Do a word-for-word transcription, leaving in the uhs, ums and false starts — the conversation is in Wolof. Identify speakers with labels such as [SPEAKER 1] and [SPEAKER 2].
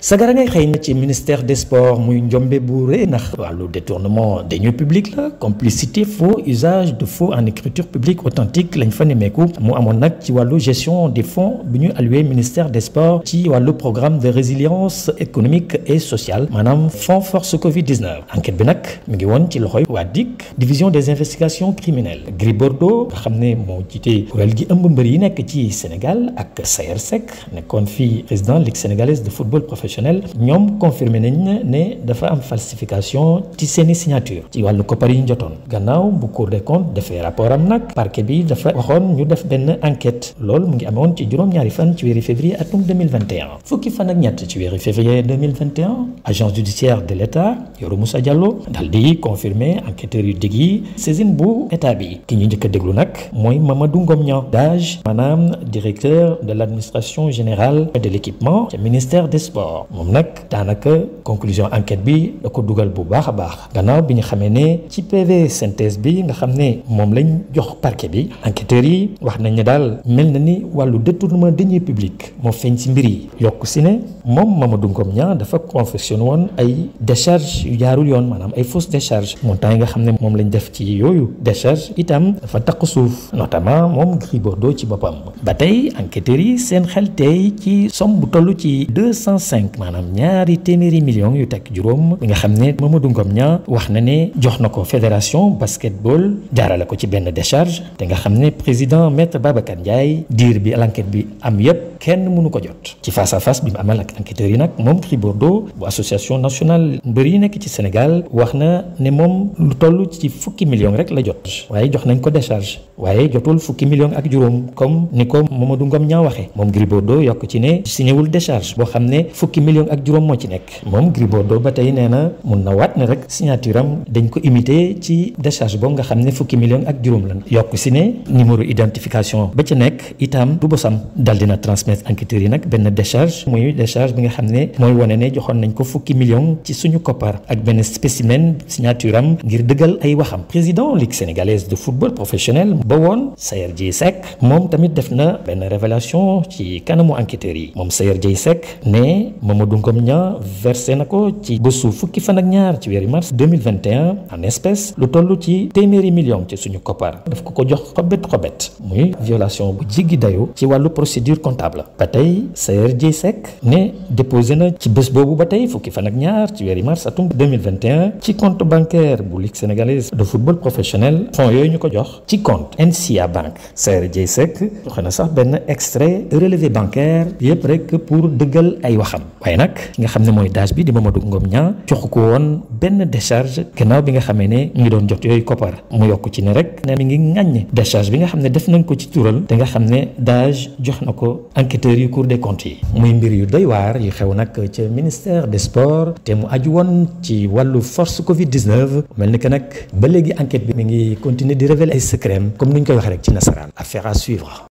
[SPEAKER 1] sagara ngay xëy na ci ministère des sports muy njombe bu rëy ndax wàllu détournement des deniers publics la complicité faux usage de faux en écriture publique authentique lañ fa nemeeku mu amoon nag ci wàllu gestion des fonds bi ñu alloué ministère des sports ci wàllu programme de résilience économique et sociale maanaam fonds force Covid dix-neuf enquête bi nag mi ngi woon ci loxoy waa D I C division des investigations criminelles Gris Bordeaux nga xam ne moo jiite kuréel gi ëmb mbër yi nekk ci Sénégal ak Sayer Seck nekkoon fii président ligue sénégalaise de football professionnel ñoom confirmé nañ ne dafa am falsification ci seeni signature ci wàllu koppar yi ñu jotoon gannaaw bu Cour des comptes defee rapport am nag parquet bi dafa waxoon ñu def benn enquête loolu mu ngi amoon ci juróom-ñaari fan ci weeru février atum deux mille vingt et un fukki fan ak ñett ci weeru février deux mille vingt et un agence judiciaire de l'État Yoro Moussa Diallo dal di confirmé enquêteurs yu dig yi saisine bu état bi ki ñu njëkk a déglu nag mooy Mamadou Ngom Niang DAGE maanaam directeur de l'administration générale de l'équipement ca ministère des sports moom nag daanaka conclusion enquête bi da ko dugal bu baax a baax gannaaw bi ñu xamee ne ci P V synthèse bi nga xam ne moom lañ jox parquet bi enquêteurs yi wax nañ ne daal mel na ni wàllu détournement de deniers publics moo feeñ ci mbir yi yokk si ne moom Mamadou Ngom Niang dafa confectionné woon ay décharge yu jaarul yoon maanaam ay fausse décharge montant yi nga xam ne moom lañ def ci yooyu décharge itam dafa takk suuf notamment moom Gris Bordeaux ci boppam ba tey enquêteurs yi seen xel tey ci somme bu toll ci deux cent cinq maanaam ñaari téeméeri millions yu teg juróom bi nga xam ne Mamadou Ngom Niang wax na ne jox na ko fédération basketball jaarale ko ci benn décharge te nga xam ne président maître Babacar Ndiaye diir bi l'enquête bi am yépp kenn mënu ko jot ci face à face bi mu amal ak enquêteurs yi nag moom Gris Bordeaux bu association nationale mbër yi nekk ci Sénégal wax na ne moom lu toll ci fukki millions rek la jot waaye jox nañ ko décharge waaye jotul fukki millions ak juróom comme ni ko Mamadou Ngom Niang waxee moom Gris Bordeaux yokk ci ne signéwul décharge boo xam ne fukki millions ak juróom moo ci nekk moom Gris Bordeaux ba tey nee na mun na waat ne rek signature am dañ ko imité ci décharge boobu nga xam ne fukki millions ak juróom la yokk si ne numéro identification ba ca nekk itam du bosam dal dina transmettre enquêteurs yi nag benn décharge muy décharge bi nga xam ne mooy wane ne joxoon nañ ko fukki millions ci suñu koppar ak benn spécimen signature am ngir dëggal ay waxam président ligue sénégalaise de football professionnel ba woon Sayer Dieye Seck moom tamit def na benn révélation ci kanamu enquêteurs yi moom Sayer Dieye Seck ne Mamadou Ngom Niang versé na ko ci bésu fukki fan ak ñaar ci weeru mars deux mille vingt et un en espèces lu toll ci téeméeri millions ci suñu koppar daf ko ko jox xobet xobet muy violation bu jiggi dayo ci wàllu procédure comptable ba tey Sayer Dieye Seck ne déposé na ci bés boobu ba tey fukki fan ak ñaar ci weeru mars atum deux mille vingt et un ci compte bancaire bu ligue sénégalaise de football professionnel fonds yooyu ñu ko jox ci compte N C A Bank Sayer Dieye Seck joxe na sax benn extrait relevé bancaire yëpp rek pour dëggal ay waxam waaye nag ki nga xam ne mooy DAGE bi di Mamadou Ngom Niang joxu ko woon benn décharge gannaaw bi nga xamee ne ñu ngi doon jot yooyu koppar mu yokk ci ne rek ne mi ngi ŋàññ décharge bi nga xam ne def nañ ko ci tural te nga xam ne DAGE jox na ko enquêteurs yu Cour des comptes yi muy mbir yu doy waar yu xew nag ca ministère des sports te mu aju woon ci wàllu force Covid dix-neuf mel ni que nag ba léegi enquête bi mi ngi continuer di révéler ay secret comme ni ñu koy waxee rek ci nasaraan affaire à suivre.